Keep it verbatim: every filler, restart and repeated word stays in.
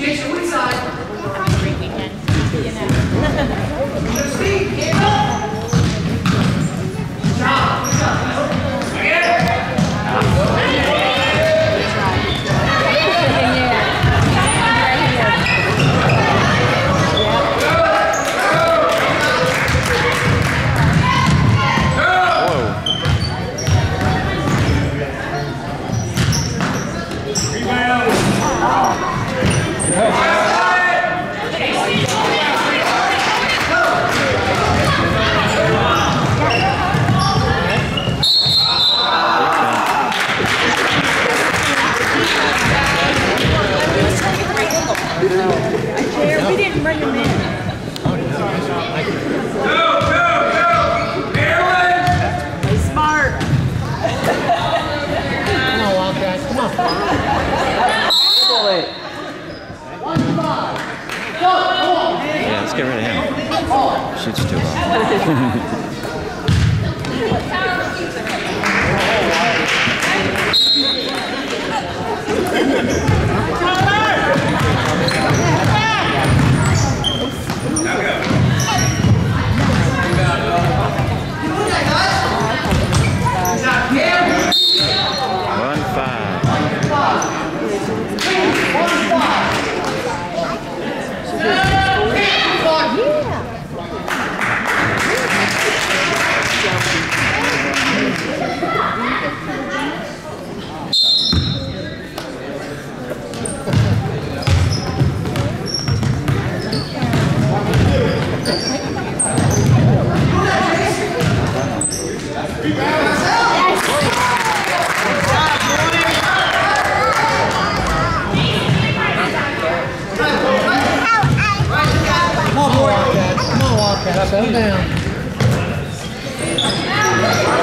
We didn't bring him in. Go, go, go! Maryland! He's smart. Come on, Wildcats. Come on. Yeah, let's get rid of him. Shoots too well. One five. Come on, Wildcats. Come on, Wildcats. Settle down.